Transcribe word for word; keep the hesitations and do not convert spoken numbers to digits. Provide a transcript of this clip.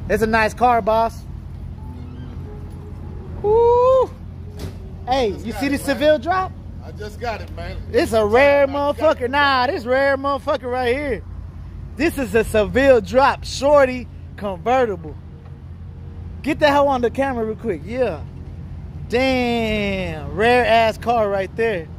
It's a nice car, boss. Woo! Hey, you see the Seville drop? I just got it, man. It's a rare motherfucker. Nah, this rare motherfucker right here. This is a Seville drop, shorty convertible. Get the hell on the camera real quick. Yeah. Damn, rare ass car right there.